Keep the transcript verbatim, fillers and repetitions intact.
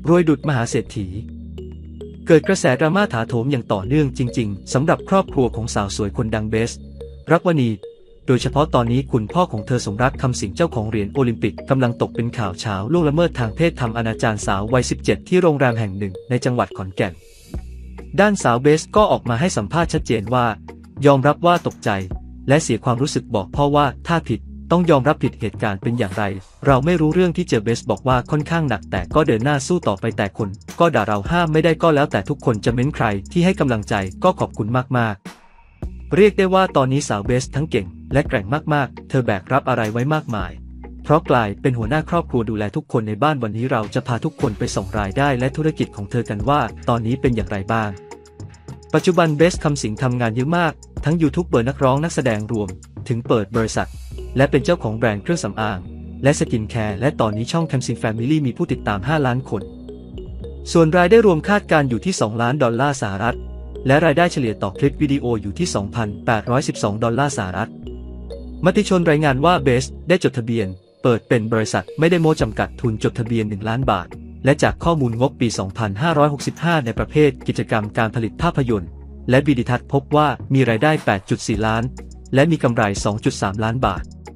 รวยดุจมหาเศรษฐีเกิดกระแสดราม่าถาโถมอย่างต่อเนื่องจริงๆสำหรับครอบครัวของสาวสวยคนดังเบสรักวณีโดยเฉพาะตอนนี้คุณพ่อของเธอสมรักคำสิงเจ้าของเหรียญโอลิมปิกกำลังตกเป็นข่าวเช้าล่วงละเมิดทางเพศทำอนาจารสาววัยสิบเจ็ดที่โรงแรมแห่งหนึ่งในจังหวัดขอนแก่นด้านสาวเบสก็ออกมาให้สัมภาษณ์ชัดเจนว่ายอมรับว่าตกใจและเสียความรู้สึกบอกพ่อว่าถ้าผิดต้องยอมรับผิดเหตุการณ์เป็นอย่างไรเราไม่รู้เรื่องที่เจอเบสบอกว่าค่อนข้างหนักแต่ก็เดินหน้าสู้ต่อไปแต่คนก็ด่าเราห้ามไม่ได้ก็แล้วแต่ทุกคนจะเม้นใครที่ให้กำลังใจก็ขอบคุณมากๆเรียกได้ว่าตอนนี้สาวเบสทั้งเก่งและแกร่งมากๆเธอแบกรับอะไรไว้มากมายเพราะกลายเป็นหัวหน้าครอบครัวดูแลทุกคนในบ้านวันนี้เราจะพาทุกคนไปส่องรายได้และธุรกิจของเธอกันว่าตอนนี้เป็นอย่างไรบ้างปัจจุบันเบสคำสิงทำงานเยอะมากทั้งยูทูบเบอร์นักร้องนักแสดงรวมถึงเปิดบริษัทและเป็นเจ้าของแบรนด์เครื่องสำอางและสกินแคร์และตอนนี้ช่อง Kamsing Family มีผู้ติดตามห้าล้านคนส่วนรายได้รวมคาดการอยู่ที่สองล้านดอลลาร์สหรัฐและรายได้เฉลี่ยต่อคลิปวิดีโออยู่ที่ สองพันแปดร้อยสิบสอง ดอลลาร์สหรัฐมติชนรายงานว่าเบสได้จดทะเบียนเปิดเป็นบริษัทไม่ได้โม้จำกัดทุนจดทะเบียนหนึ่งล้านบาทและจากข้อมูลงบปี สองพันห้าร้อยหกสิบห้า ในประเภทกิจกรรมการผลิตภาพยนตร์และวิดีทัศน์พบว่ามีรายได้ แปดจุดสี่ ล้านและมีกำไร สองจุดสาม ล้านบาท